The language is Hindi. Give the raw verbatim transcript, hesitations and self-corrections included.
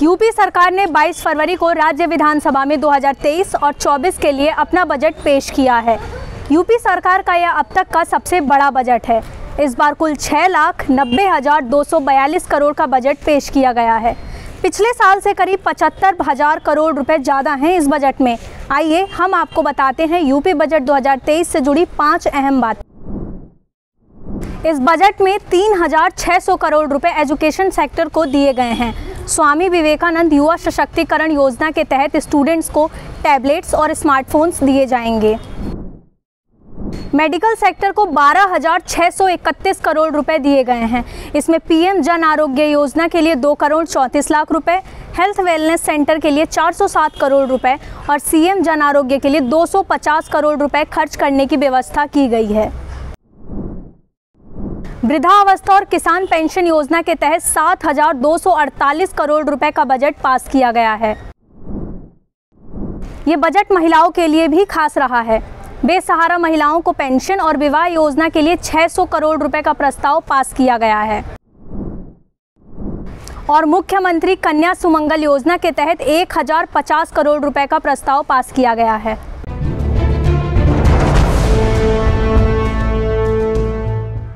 यूपी सरकार ने बाईस फरवरी को राज्य विधानसभा में दो हज़ार तेईस और चौबीस के लिए अपना बजट पेश किया है। यूपी सरकार का यह अब तक का सबसे बड़ा बजट है। इस बार कुल छः लाख नब्बे हज़ार दो सौ बयालीस करोड़ का बजट पेश किया गया है। पिछले साल से करीब पचहत्तर हज़ार करोड़ रुपए ज़्यादा हैं इस बजट में। आइए हम आपको बताते हैं यूपी बजट दो हज़ार तेईस से जुड़ी पाँच अहम बातें। इस बजट में तीन हज़ार छः सौ करोड़ रुपए एजुकेशन सेक्टर को दिए गए हैं। स्वामी विवेकानंद युवा सशक्तिकरण योजना के तहत स्टूडेंट्स को टैबलेट्स और स्मार्टफोन्स दिए जाएंगे। मेडिकल सेक्टर को बारह हज़ार छः सौ इकतीस करोड़ रुपए दिए गए हैं। इसमें पीएम जन आरोग्य योजना के लिए दो करोड़ चौंतीस लाख रुपए, हेल्थ वेलनेस सेंटर के लिए चार सौ सात करोड़ रुपए और सीएम जन आरोग्य के लिए दो सौ पचास करोड़ रुपए खर्च करने की व्यवस्था की गई है। वृद्धावस्था और किसान पेंशन योजना के तहत सात हज़ार दो सौ अड़तालीस करोड़ रुपए का बजट पास किया गया है। ये बजट महिलाओं के लिए भी खास रहा है। बेसहारा महिलाओं को पेंशन और विवाह योजना के लिए छह सौ करोड़ रुपए का प्रस्ताव पास किया गया है और मुख्यमंत्री कन्या सुमंगल योजना के तहत एक हज़ार पचास करोड़ रुपए का प्रस्ताव पास किया गया है।